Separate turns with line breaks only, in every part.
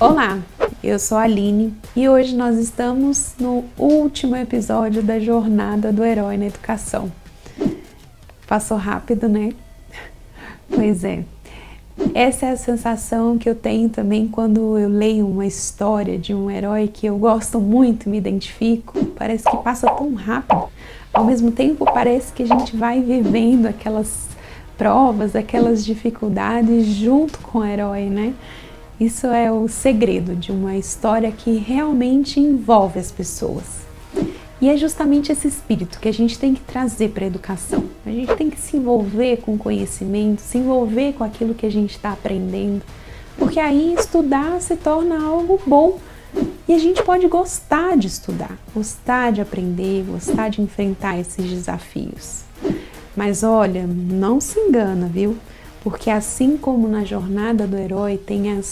Olá, eu sou a Aline e hoje nós estamos no último episódio da Jornada do Herói na Educação. Passou rápido, né? Pois é. Essa é a sensação que eu tenho também quando eu leio uma história de um herói que eu gosto muito e me identifico. Parece que passa tão rápido. Ao mesmo tempo, parece que a gente vai vivendo aquelas provas, aquelas dificuldades junto com o herói, né? Isso é o segredo de uma história que realmente envolve as pessoas. E é justamente esse espírito que a gente tem que trazer para a educação. A gente tem que se envolver com o conhecimento, se envolver com aquilo que a gente está aprendendo, porque aí estudar se torna algo bom e a gente pode gostar de estudar, gostar de aprender, gostar de enfrentar esses desafios. Mas olha, não se engana, viu? Porque assim como na jornada do herói tem a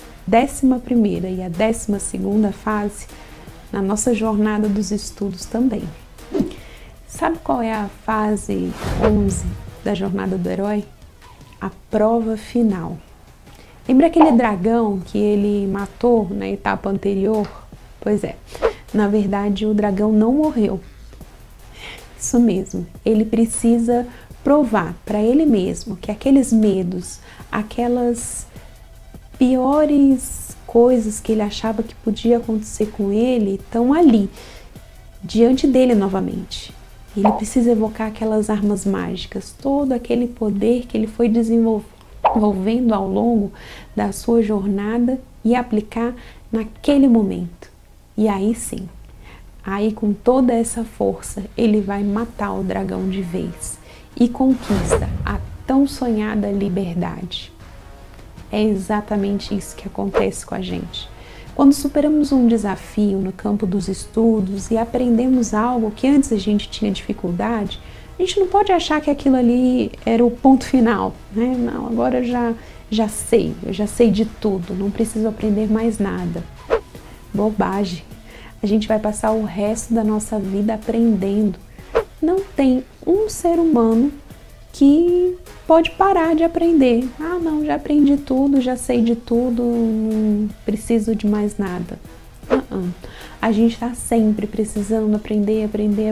11ª e a 12ª fase, na nossa jornada dos estudos também. Sabe qual é a fase 11 da jornada do herói? A prova final. Lembra aquele dragão que ele matou na etapa anterior? Pois é, na verdade o dragão não morreu. Isso mesmo, ele precisa provar para ele mesmo que aqueles medos, aquelas piores coisas que ele achava que podia acontecer com ele, estão ali, diante dele novamente. Ele precisa evocar aquelas armas mágicas, todo aquele poder que ele foi desenvolvendo ao longo da sua jornada e aplicar naquele momento. E aí sim, aí com toda essa força, ele vai matar o dragão de vez e conquista a tão sonhada liberdade. É exatamente isso que acontece com a gente. Quando superamos um desafio no campo dos estudos e aprendemos algo que antes a gente tinha dificuldade, a gente não pode achar que aquilo ali era o ponto final, né? Não, agora eu já sei de tudo, não preciso aprender mais nada. Bobagem. A gente vai passar o resto da nossa vida aprendendo. Não tem um ser humano que pode parar de aprender. Ah, não, já aprendi tudo, já sei de tudo, não preciso de mais nada. A gente está sempre precisando aprender.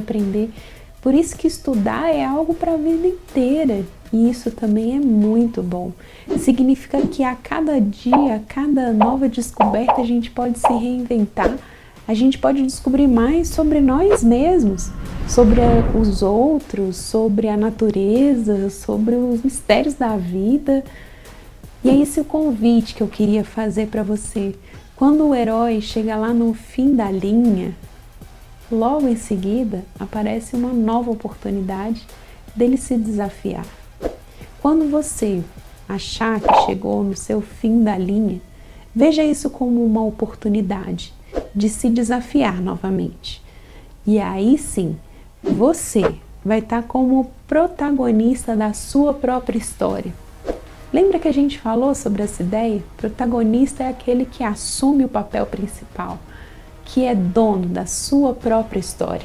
Por isso que estudar é algo para a vida inteira. E isso também é muito bom. Significa que a cada dia, a cada nova descoberta, a gente pode se reinventar. A gente pode descobrir mais sobre nós mesmos, sobre os outros, sobre a natureza, sobre os mistérios da vida. E é esse o convite que eu queria fazer para você. Quando o herói chega lá no fim da linha, logo em seguida aparece uma nova oportunidade dele se desafiar. Quando você achar que chegou no seu fim da linha, veja isso como uma oportunidade de se desafiar novamente. E aí sim, você vai estar como protagonista da sua própria história. Lembra que a gente falou sobre essa ideia? Protagonista é aquele que assume o papel principal, que é dono da sua própria história.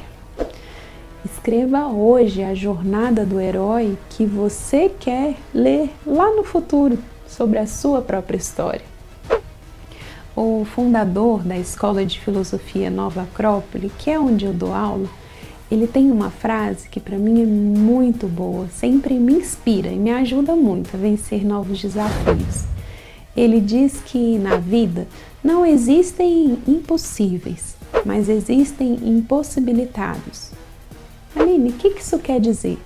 Escreva hoje a jornada do herói que você quer ler lá no futuro sobre a sua própria história. O fundador da Escola de Filosofia Nova Acrópole, que é onde eu dou aula, ele tem uma frase que para mim é muito boa, sempre me inspira e me ajuda muito a vencer novos desafios. Ele diz que na vida não existem impossíveis, mas existem impossibilitados. Aline, o que isso quer dizer?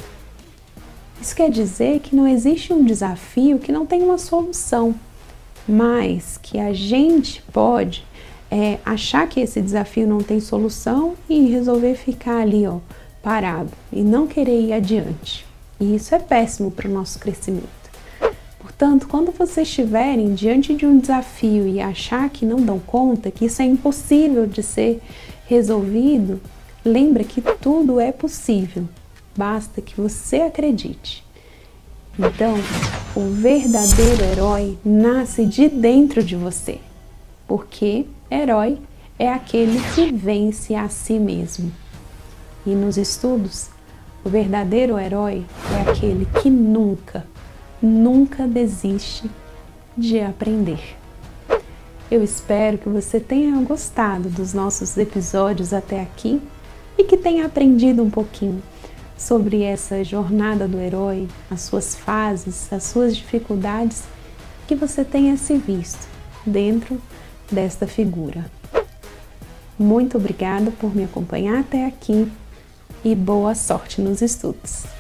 Isso quer dizer que não existe um desafio que não tem uma solução, mas que a gente pode achar que esse desafio não tem solução e resolver ficar ali, parado e não querer ir adiante. E isso é péssimo para o nosso crescimento. Portanto, quando vocês estiverem diante de um desafio e achar que não dão conta, que isso é impossível de ser resolvido, lembra que tudo é possível, basta que você acredite. Então, o verdadeiro herói nasce de dentro de você, porque herói é aquele que vence a si mesmo. E nos estudos, o verdadeiro herói é aquele que nunca desiste de aprender. Eu espero que você tenha gostado dos nossos episódios até aqui e que tenha aprendido um pouquinho sobre essa jornada do herói, as suas fases, as suas dificuldades, que você tenha se visto dentro desta figura. Muito obrigada por me acompanhar até aqui e boa sorte nos estudos!